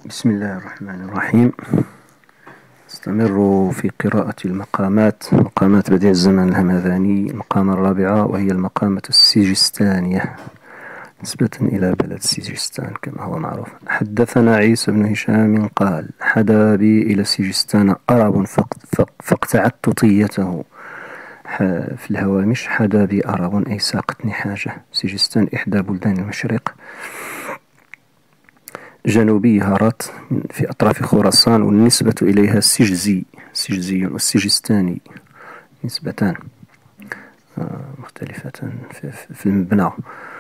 بسم الله الرحمن الرحيم. استمر في قراءة مقامات بديع الزمان الهمذاني، المقامة الرابعة وهي المقامة السجستانية نسبة إلى بلد سجستان كما هو معروف. حدثنا عيسى بن هشام قال: حدا بي إلى سجستان أرب فاقتعدت طيته. في الهوامش: حدا بي أرب أي ساقتني حاجة. سجستان إحدى بلدان المشرق، جنوبي هارات في أطراف خراسان، والنسبة إليها سجزي والسجستاني نسبتان مختلفتان في المبنى.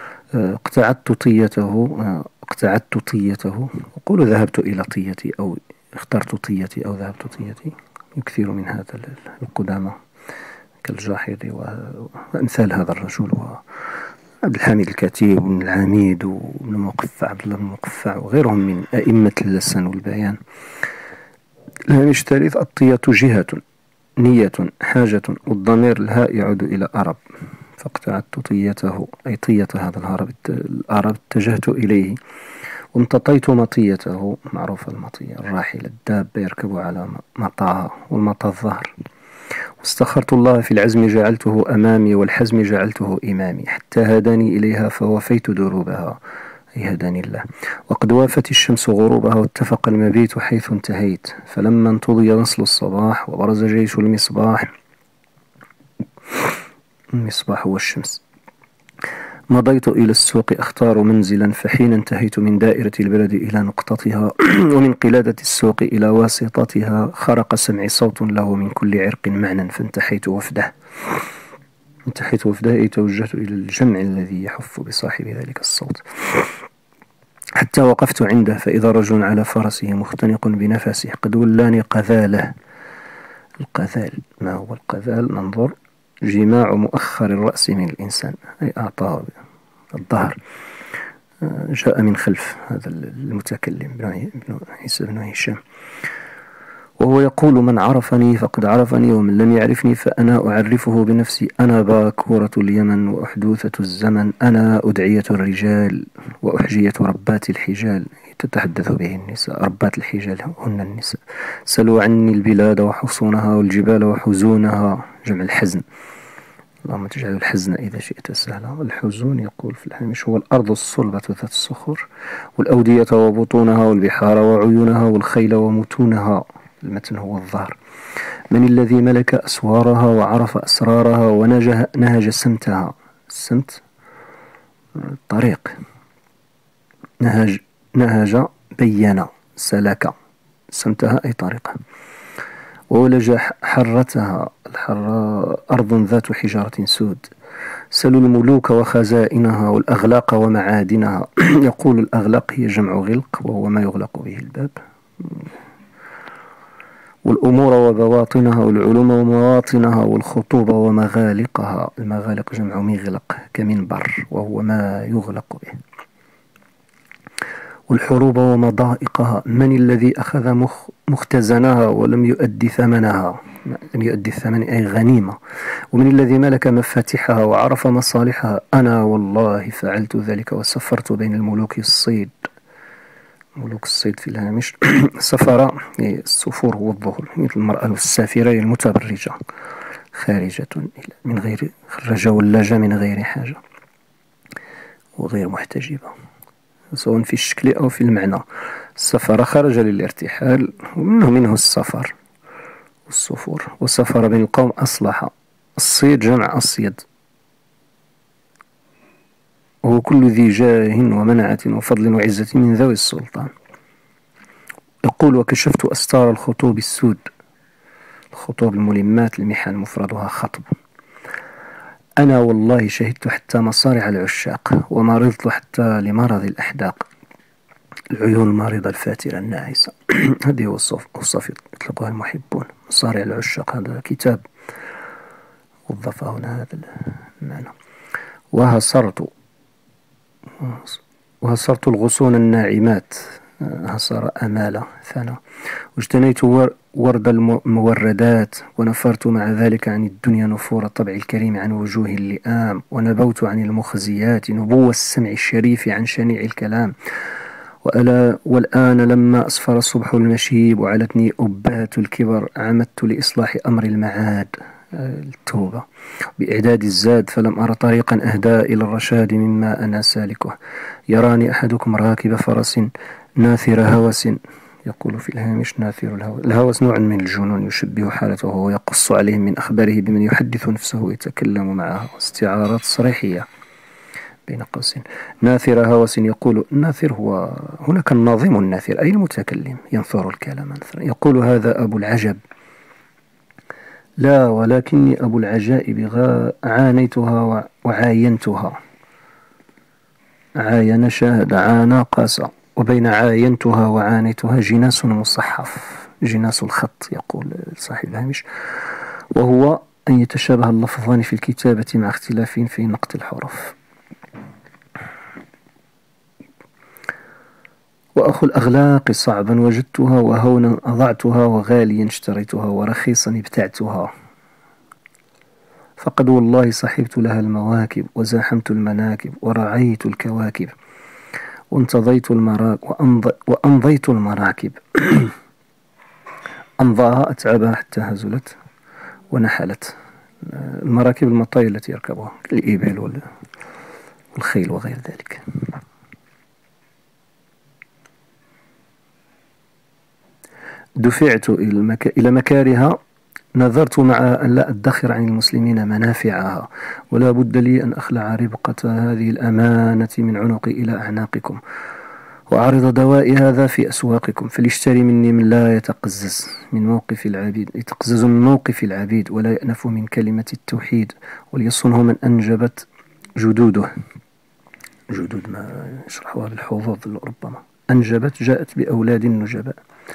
اقتعدت طيته، أقول ذهبت إلى طيتي أو اخترت طيتي أو ذهبت طيتي. يكثر من هذا القدامى كالجاحظ وأمثال هذا الرجل، عبد الحميد الكاتب وابن العميد وابن المقفع عبد الله بن المقفع وغيرهم من أئمة اللسان والبيان. الهامش الثالث: الطية جهة، نية، حاجة، والضمير الهاء يعود إلى أرب. فاقتعدت طيته أي طية هذا الأرب اتجهت إليه. وامتطيت مطيته، معروفة المطية الراحلة الدابة يركب على مطاها، والمطى الظهر. واستخرت الله في العزم جعلته أمامي، والحزم جعلته إمامي، حتى هداني إليها فوفيت دروبها، أي هداني الله. وقد وافت الشمس غروبها، واتفق المبيت حيث انتهيت. فلما انتضي نصل الصباح وبرز جيش المصباح هو الشمس، مضيت إلى السوق أختار منزلا. فحين انتهيت من دائرة البلد إلى نقطتها ومن قلادة السوق إلى واسطتها، خرق سمعي صوت له من كل عرق معنى، فانتحيت وفده. أي توجهت إلى الجمع الذي يحف بصاحب ذلك الصوت، حتى وقفت عنده. فإذا رجل على فرسه مختنق بنفسه، قد ولاني قذاله. القذال، ما هو القذال؟ ننظر: جماع مؤخر الرأس من الإنسان، أي أعطاه الظهر. جاء من خلف هذا المتكلم ابن عيسى بن هشام، وهو يقول: من عرفني فقد عرفني، ومن لم يعرفني فأنا أعرفه بنفسي. أنا باكورة اليمن وأحدوثة الزمن، أنا أدعية الرجال وأحجية ربات الحجال. تتحدث به النساء، ربات الحجال هن النساء. سلوا عني البلاد وحصونها، والجبال وحزونها، جمع الحزن. اللهم تجعل الحزن إذا شئت سهلا. والحزون يقول في الهامش هو الأرض الصلبة ذات الصخور، والأودية وبطونها، والبحار وعيونها، والخيل ومتونها. المتن هو الظهر. من الذي ملك أسوارها وعرف أسرارها ونهج سمتها. السمت الطريق، نهج بين سلك، سمتها أي طريقة. وولج حرتها، الحرة أرض ذات حجارة سود. سلوا الملوك وخزائنها، والأغلاق ومعادنها. يقول الأغلاق هي جمع غلق، وهو ما يغلق به الباب. والأمور وبواطنها، والعلوم ومواطنها، والخطوب ومغالقها. المغالق جمع مغلق كمنبر، وهو ما يغلق به. والحروب ومضائقها. من الذي أخذ مختزنها ولم يؤدي ثمنها؟ لم يؤدي الثمن أي غنيمة. ومن الذي ملك مفاتيحها وعرف مصالحها؟ أنا والله فعلت ذلك، وسفرت بين الملوك الصيد. ملوك الصيد في الهامش. سفر السفور هو الظهر، مثل المرأة السافرة المتبرجة، خارجة من غير خرجة ولاجة من غير حاجة، وغير محتجبة سواء في الشكل أو في المعنى. السفر خرج للارتحال، ومنه السفر والسفور. وسفر بين القوم أصلح. الصيد جمع أصيد، وهو كل ذي جاه ومنعة وفضل وعزة من ذوي السلطان. يقول: وكشفت أستار الخطوب السود. الخطوب الملمات، المحن مفردها خطب. أنا والله شهدت حتى مصارع العشاق، ومرضت حتى لمرض الأحداق. العيون المارضة الفاترة الناعسة. هذه هو الصف يطلقها المحبون. مصارع العشاق هذا كتاب وظف هنا هذا المعنى. وهصرت الغصون الناعمات، هصر أمالة ثنا. واجتنيت ورد الموردات، ونفرت مع ذلك عن الدنيا نفور الطبع الكريم عن وجوه اللئام. ونبوت عن المخزيات نبو السمع الشريف عن شنيع الكلام. وألا والآن لما أصفر الصبح المشيب وعلتني أبهة الكبر عمدت لإصلاح أمر المعاد، التوبة، بإعداد الزاد، فلم أرى طريقا أهدى إلى الرشاد مما أنا سالكه. يراني أحدكم راكب فرس ناثر هوس، يقول في الهامش ناثر الهوس. الهوس نوع من الجنون يشبه حالته ويقص عليهم من أخباره بمن يحدث نفسه ويتكلم معها، استعارات صريحية بين قوسين. ناثر هوس، يقول الناثر هو هناك الناظم الناثر أي المتكلم ينثر الكلام نثرا. يقول هذا أبو العجب، لا ولكني أبو العجائب عانيتها وعاينتها. عاين شاهد، عانى قاس، وبين عاينتها وعانيتها جناس مصحف، جناس الخط، يقول صاحب الهامش، وهو أن يتشابه اللفظان في الكتابة مع اختلاف في نقط الحروف. وأخو الأغلاق صعبا وجدتها، وهونا أضعتها، وغاليا اشتريتها، ورخيصا ابتعتها. فقد والله صحبت لها المواكب، وزاحمت المناكب، ورعيت الكواكب، وانتظيت وأمضيت المراكب. أمضاها أتعبها حتى هزلت ونحلت. المراكب المطايا التي يركبها الإبل والخيل وغير ذلك. دفعت إلى مكارها، نظرت مع أن لا أدخر عن المسلمين منافعها، ولا بد لي أن أخلع ربقة هذه الأمانة من عنقي إلى أعناقكم، وأعرض دوائي هذا في أسواقكم، فليشتري مني من لا يتقزز من موقف العبيد، يتقزز من موقف العبيد ولا يأنف من كلمة التوحيد، وليصنه من أنجبت جدوده. جدود ما يشرحوها بالحظوظ ربما. أنجبت جاءت بأولاد النجباء.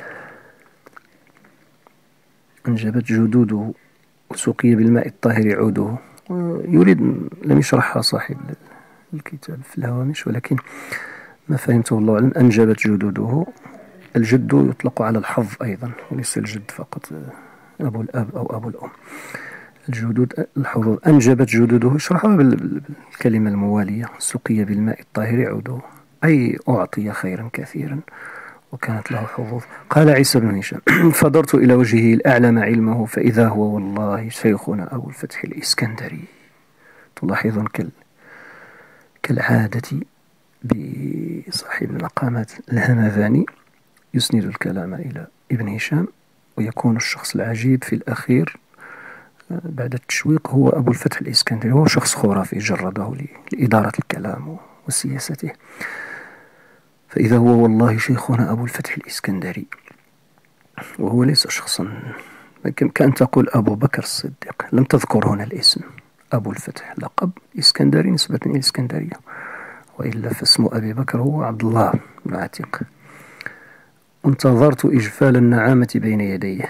أنجبت جدوده وسقي بالماء الطاهر عوده. يريد، لم يشرحها صاحب الكتاب في الهوامش، ولكن ما فهمته الله أعلم، أنجبت جدوده. الجد يطلق على الحظ أيضا، وليس الجد فقط أبو الأب أو أبو الأم. الجدود الحظوظ. أنجبت جدوده يشرحها بالكلمة الموالية، سقي بالماء الطاهر عوده، أي أعطي خيرا كثيرا وكانت له حظوظ. قال عيسى بن هشام: فضرت إلى وجهه الأعلم علمه، فإذا هو والله شيخنا أبو الفتح الإسكندري. تلاحظون كالعادة بصاحب المقامات الهمذاني يسند الكلام إلى ابن هشام، ويكون الشخص العجيب في الأخير بعد التشويق هو أبو الفتح الإسكندري. هو شخص خرافي جرده لإدارة الكلام وسياسته. فإذا هو والله شيخنا أبو الفتح الإسكندري، وهو ليس شخصا كأن تقول أبو بكر الصديق، لم تذكر هنا الاسم. أبو الفتح لقب، إسكندري نسبة إلى الإسكندرية، وإلا فاسم أبي بكر هو عبد الله بن عتيق. انتظرت إجفال النعامة بين يديه.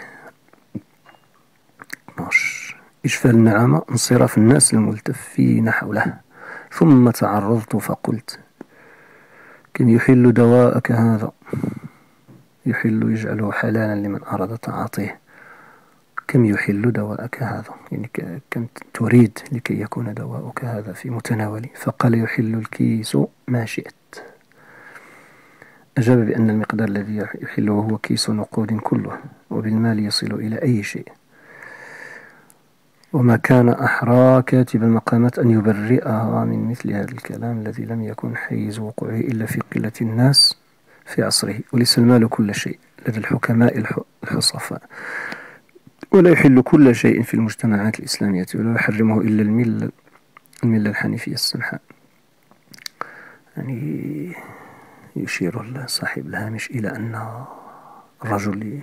12. إجفال النعامة انصراف الناس الملتفين حوله. ثم تعرضت فقلت: كم يحل دواءك هذا؟ يحل يجعله حلالا لمن أراد تعاطيه. كم يحل دواءك هذا، يعني كم تريد لكي يكون دواءك هذا في متناولي؟ فقال: يحل الكيس ما شئت. أجاب بأن المقدار الذي يحله هو كيس نقود كله، وبالمال يصل إلى أي شيء. وما كان أحرى كاتب المقامات أن يبرئها من مثل هذا الكلام الذي لم يكن حيز وقوعه إلا في قلة الناس في عصره. وليس المال كل شيء لدى الحكماء الحصفاء، ولا يحل كل شيء في المجتمعات الإسلامية، ولا يحرمه إلا الملة الحنيفية السمحاء. يعني يشير صاحب الهامش إلى أن الرجل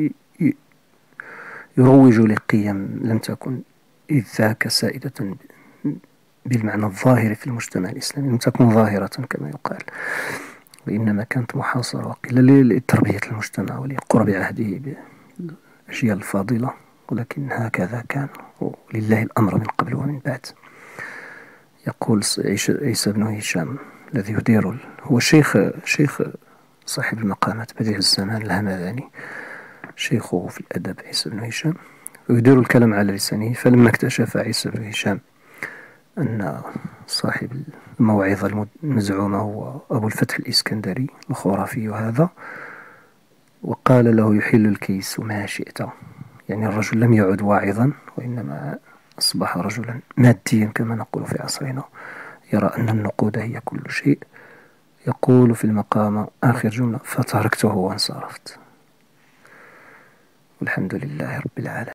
يروج لقيم لم تكن إذ ذاك سائدة بالمعنى الظاهر في المجتمع الإسلامي، لم تكن ظاهرة كما يقال، وإنما كانت محاصرة وقيل لتربية المجتمع ولقرب عهده بالأشياء الفاضلة، ولكن هكذا كان، ولله الأمر من قبل ومن بعد. يقول عيسى بن هشام الذي يدير، هو شيخ صاحب المقامات بديع الزمان الهمذاني، شيخه في الأدب عيسى بن هشام، ويدير الكلام على لسانه. فلما اكتشف عيسى بن هشام أن صاحب الموعظة المزعومة هو أبو الفتح الإسكندري الخرافي هذا، وقال له يحل الكيس ما شئت. يعني الرجل لم يعد واعظا، وإنما أصبح رجلا ماديا كما نقول في عصرنا، يرى أن النقود هي كل شيء. يقول في المقام آخر جملة: فتركته وانصرفت. والحمد لله رب العالمين.